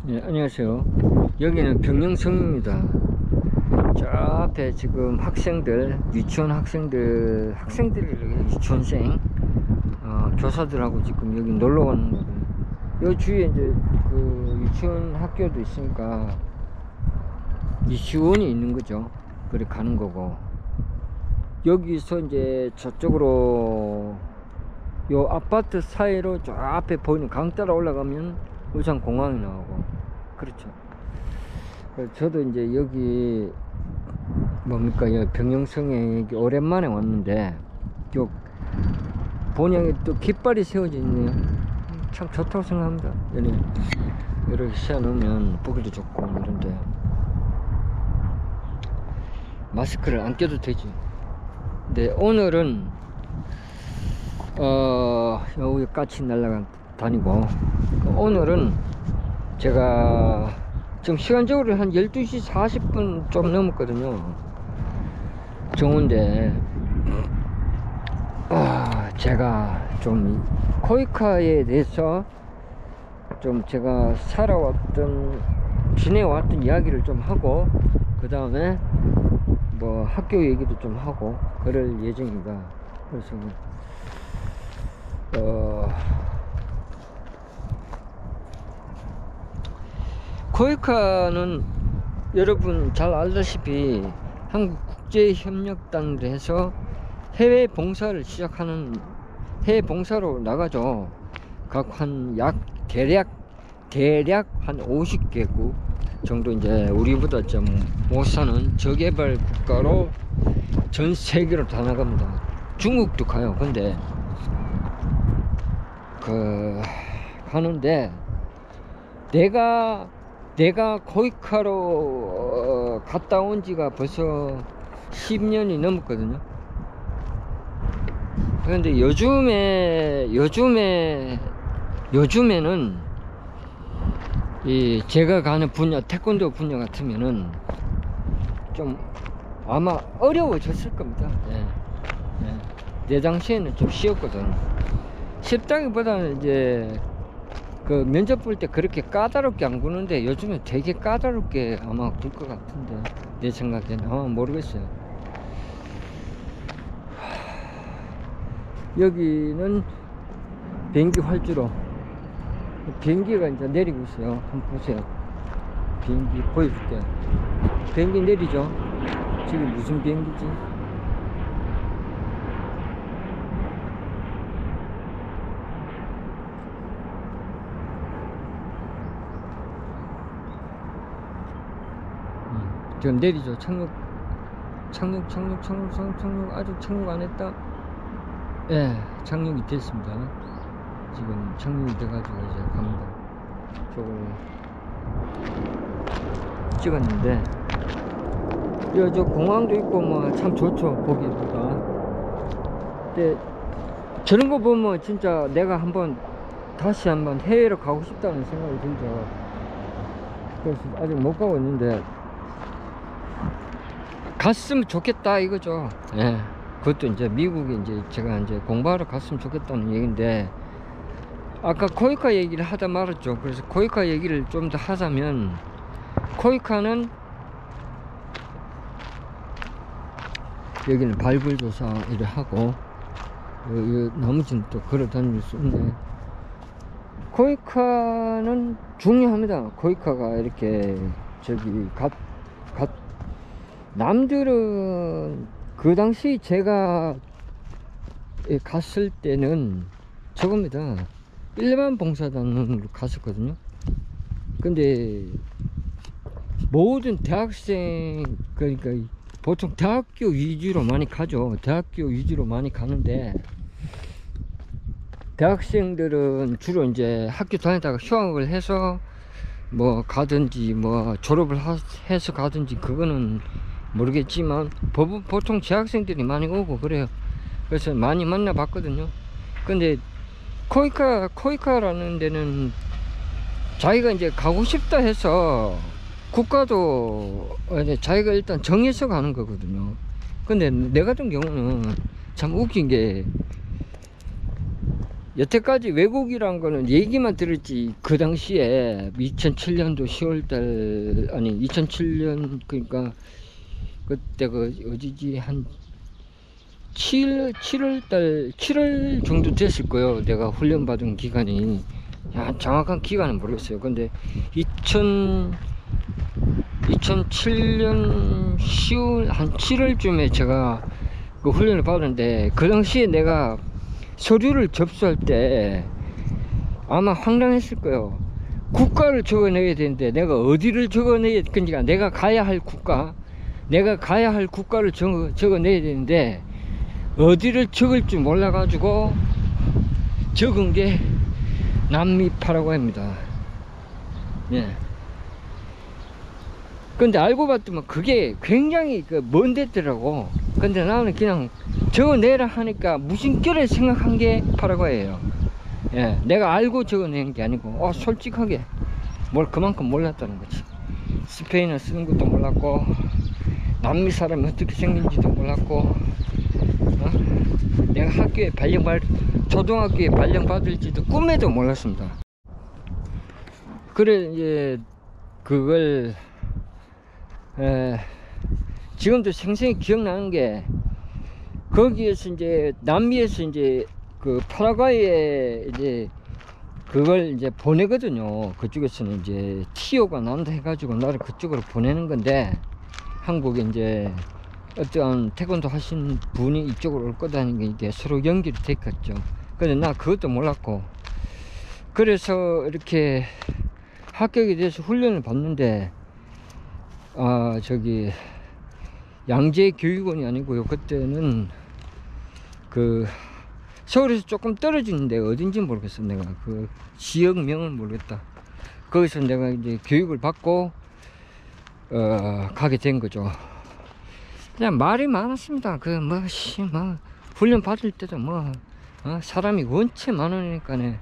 네, 안녕하세요. 여기는 병영성입니다. 저 앞에 지금 학생들, 유치원 학생들이 유치원생, 교사들하고 지금 여기 놀러 가는 거거든요. 요 주위에 이제 그 유치원 학교도 있으니까 유치원이 있는 거죠. 그래 가는 거고. 여기서 이제 저쪽으로 요 아파트 사이로 저 앞에 보이는 강 따라 올라가면 울산공항이 나오고, 그렇죠. 저도 이제 여기 뭡니까, 여기 병영성에 여기 오랜만에 왔는데 요 본향에 또 깃발이 세워져 있네요. 참 좋다고 생각합니다. 이렇게 세워놓으면 보기도 좋고 이런데 마스크를 안 껴도 되지. 근데 오늘은 여기 까치 날아다니고, 오늘은 제가 지금 시간적으로 한 12시 40분 좀 넘었거든요. 정오인데 제가 좀 코이카에 대해서 좀 제가 지내왔던 이야기를 좀 하고, 그 다음에 뭐 학교 얘기도 좀 하고 그럴 예정입니다. 그래서 코이카는 여러분 잘 알다시피 한국국제협력단을 해서 해외 봉사를 시작하는, 해외 봉사로 나가죠. 각 대략 한 50개국 정도, 이제 우리보다 좀 못 사는 저개발 국가로 전 세계로 다 나갑니다. 중국도 가요. 근데 가는데 내가 코이카로 갔다 온 지가 벌써 10년이 넘었거든요. 그런데 요즘에는 제가 가는 분야, 태권도 분야 같으면은 좀 아마 어려워졌을 겁니다. 내 당시에는 좀 쉬웠거든. 쉽다기보다는 이제 그 면접 볼 때 그렇게 까다롭게 안 구는데 요즘에 되게 까다롭게 아마 굴 것 같은데, 내 생각에는. 모르겠어요. 여기는 비행기 활주로, 비행기가 이제 내리고 있어요. 한번 보세요. 비행기 보여줄게. 비행기 내리죠. 지금 무슨 비행기지? 지금 내리죠. 착륙 아직 착륙 안 했다. 예, 착륙이 됐습니다. 지금 착륙이 돼가지고 이제 갑니다. 저걸 찍었는데, 저 공항도 있고 뭐 참 좋죠, 보기보다. 근데 저런 거 보면 진짜 내가 다시 한번 해외로 가고 싶다는 생각이 들죠. 그래서 아직 못 가고 있는데 갔으면 좋겠다 이거죠. 예. 그것도 이제 미국에 이제 제가 이제 공부하러 갔으면 좋겠다는 얘기인데, 아까 코이카 얘기를 하다 말았죠. 그래서 코이카 얘기를 좀 더 하자면, 코이카는 여기는 발굴조사 일을 하고, 나머지는 또 걸어 다닐 수 있네. 코이카는 중요합니다. 코이카가 이렇게 남들은 그 당시 제가 갔을 때는 저겁니다. 일반 봉사단으로 갔었거든요. 근데 모든 대학생, 그러니까 보통 대학교 위주로 많이 가죠. 대학교 위주로 많이 가는데, 대학생들은 주로 이제 학교 다니다가 휴학을 해서 뭐 가든지 뭐 졸업을 해서 가든지 그거는 모르겠지만 보통 재학생들이 많이 오고 그래요. 그래서 많이 만나 봤거든요. 근데 코이카라는 데는 자기가 이제 가고 싶다 해서 국가도 이제 자기가 일단 정해서 가는 거거든요. 근데 내 같은 경우는 참 웃긴 게, 여태까지 왜곡이란 거는 얘기만 들었지, 그 당시에 2007년도 10월달, 아니 2007년, 그러니까 그때 그 어디지, 한 7월달 7월 정도 됐을 거예요. 내가 훈련 받은 기간이. 정확한 기간은 모르겠어요. 근데 2007년 10월 한 7월쯤에 제가 그 훈련을 받았는데, 그 당시에 내가 서류를 접수할 때 아마 황당했을 거예요. 국가를 적어내야 되는데 내가 어디를 적어내야, 그러니까 내가 가야 할 국가를 적어내야 되는데 어디를 적을 줄 몰라 가지고 적은 게 남미 파라과이입니다. 예. 근데 알고 봤더니 그게 굉장히 먼 데더라고. 근데 나는 그냥 적어내라 하니까 무심결에 생각한 게 파라과이예요. 예, 내가 알고 적어낸 게 아니고, 솔직하게 뭘 그만큼 몰랐다는 거지. 스페인어 쓰는 것도 몰랐고, 남미 사람이 어떻게 생긴지도 몰랐고, 내가 학교에 초등학교에 발령받을지도 꿈에도 몰랐습니다. 그래, 이제 그걸 지금도 생생히 기억나는 게, 거기에서 이제 남미에서 이제 그 파라과이에 이제 그걸 이제 보내거든요. 그쪽에서는 이제 티오가 난다 해가지고 나를 그쪽으로 보내는 건데, 한국에 이제 어떠한 태권도 하신 분이 이쪽으로 올 거다는 게 이게 서로 연결이 됐겠죠. 근데 나 그것도 몰랐고, 그래서 이렇게 합격에 대해서 훈련을 받는데, 저기 양재교육원이 아니고요. 그때는 그 서울에서 조금 떨어지는데 어딘지 모르겠어. 내가 그 지역명을 모르겠다. 거기서 내가 이제 교육을 받고 가게 된 거죠. 그냥 말이 많았습니다. 훈련 받을 때도 사람이 원체 많으니까네.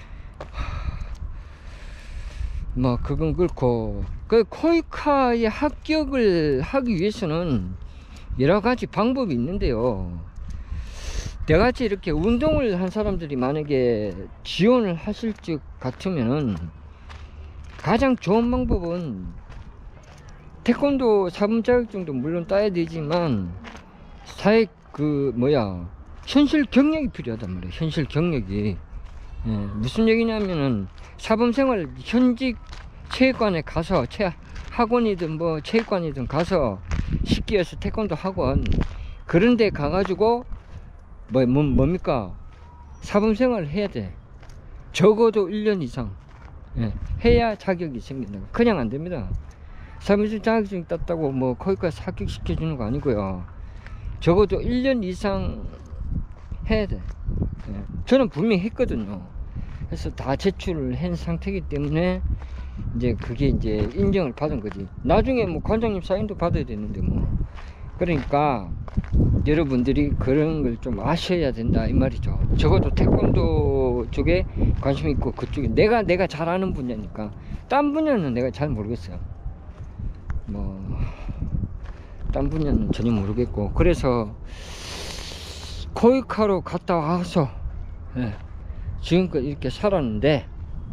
그건 그렇고, 그 코이카에 합격을 하기 위해서는 여러 가지 방법이 있는데요. 내같이 이렇게 운동을 한 사람들이 만약에 지원을 하실 적 같으면은, 가장 좋은 방법은 태권도 사범 자격증도 물론 따야 되지만, 현실 경력이 필요하단 말이에요. 현실 경력이. 무슨 얘기냐면은, 사범생활 현직 체육관에 가서, 학원이든 체육관이든 가서, 쉽게 해서 태권도 학원, 그런 데 가가지고 뭡니까, 사범생활을 해야 돼. 적어도 1년 이상 해야 자격이 생긴다. 그냥 안 됩니다. 사범생 자격증 땄다고 거기까지 합격시켜 주는 거 아니고요. 적어도 1년 이상 해야 돼. 저는 분명히 했거든요. 그래서 다 제출을 한 상태이기 때문에 이제 그게 이제 인정을 받은 거지. 나중에 관장님 사인도 받아야 되는데 그러니까 여러분들이 그런 걸 좀 아셔야 된다 이 말이죠. 적어도 태권도 쪽에 관심 있고, 그쪽에 내가 잘 아는 분야니까. 딴 분야는 내가 잘 모르겠어요. 딴 분야는 전혀 모르겠고, 그래서 코이카로 갔다 와서 지금껏 이렇게 살았는데,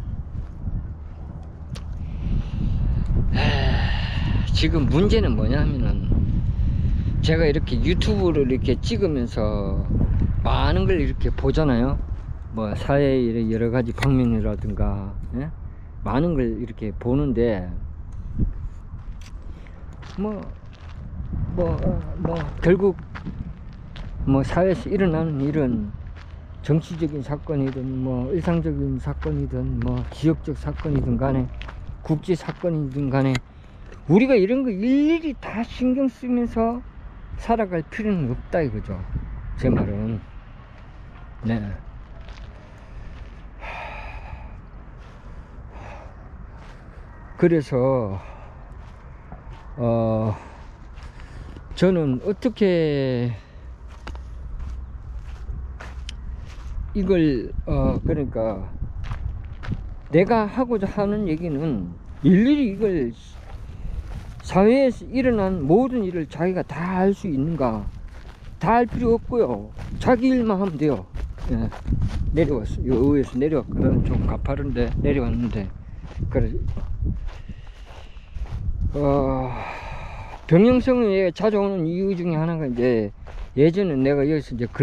지금 문제는 뭐냐면은, 제가 이렇게 유튜브를 이렇게 찍으면서 많은 걸 이렇게 보잖아요. 사회의 여러 가지 방면이라든가, 많은 걸 이렇게 보는데, 결국 사회에서 일어나는 일은 정치적인 사건이든 일상적인 사건이든 지역적 사건이든 간에, 국제 사건이든 간에, 우리가 이런 거 일일이 다 신경 쓰면서 살아갈 필요는 없다 이거죠. 제 말은. 그래서 저는 어떻게 이걸 그러니까 내가 하고자 하는 얘기는, 일일이 이걸 사회에서 일어난 모든 일을 자기가 다 알 수 있는가, 다 알 필요 없고요. 자기 일만 하면 돼요. 예, 내려왔어. 요 의에서 내려왔거든. 좀 가파른데 내려왔는데, 그래. 병영성에 자주 오는 이유 중에 하나가 이제, 예전에 내가 여기서 이제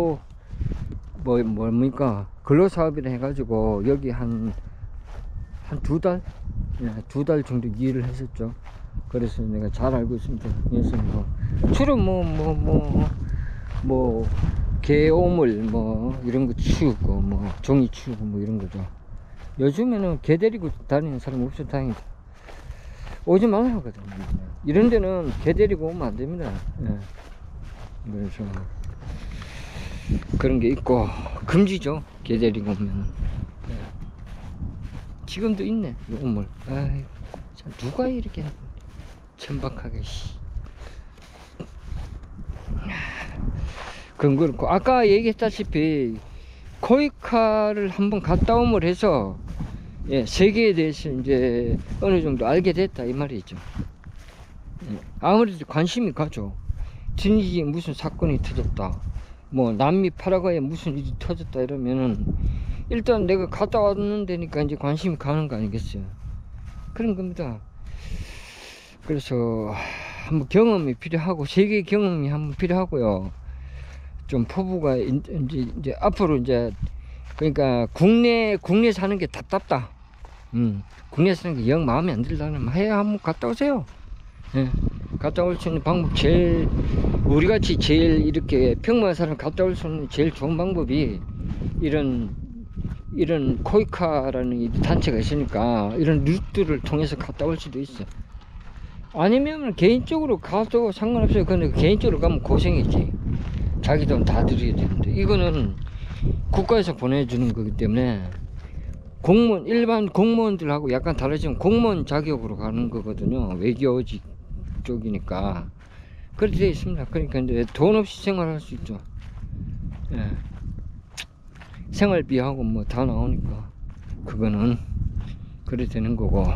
뭡니까 근로 사업이라 해가지고 여기 한 2달, 예, 2달 정도 일을 했었죠. 그래서 내가 잘 알고 있습니다. 그래서 뭐 주로 개오물 이런 거 치우고 종이 치우고 이런 거죠. 요즘에는 개 데리고 다니는 사람 없어. 다행이다. 오지 말라 하거든요. 이런 데는 개 데리고 오면 안 됩니다. 예. 그래서 그런 게 있고 금지죠. 개 데리고 오면. 예. 지금도 있네. 이 우물. 아이고, 참 누가 이렇게 천박하게. 그건 그렇고, 아까 얘기했다시피 코이카를 한번 갔다 오물 해서, 예, 세계에 대해서 이제 어느 정도 알게 됐다 이 말이죠. 예, 아무래도 관심이 가죠. 튀니지에 무슨 사건이 터졌다, 남미 파라과이에 무슨 일이 터졌다 이러면은 일단 내가 갔다 왔는 데니까 이제 관심이 가는 거 아니겠어요. 그런 겁니다. 그래서 한번 경험이 필요하고, 세계 경험이 한번 필요하고요. 좀 포부가 이제 앞으로 이제, 그러니까 국내 사는 게 답답다. 국내 사는 게 영 마음에 안 들다면 해외 한번 갔다 오세요. 예, 갔다 올 수 있는 방법, 우리 같이 제일 이렇게 평범한 사람 갔다 올 수 있는 제일 좋은 방법이 이런 코이카라는 이 단체가 있으니까 이런 루트를 통해서 갔다 올 수도 있어. 아니면 개인적으로 가도 상관없어요. 근데 개인적으로 가면 고생이지. 자기 돈 다 들여야 되는데, 이거는 국가에서 보내주는 거기 때문에 일반 공무원들하고 약간 다르지만 공무원 자격으로 가는 거거든요. 외교직 쪽이니까 그렇게 되어 있습니다. 그러니까 이제 돈 없이 생활할 수 있죠. 예. 생활비하고 다 나오니까 그거는 그래 되는 거고.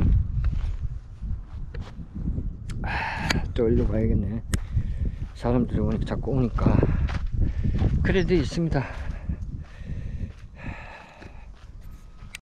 또 일로 가야겠네. 사람들이 자꾸 오니까 그래 되어 있습니다.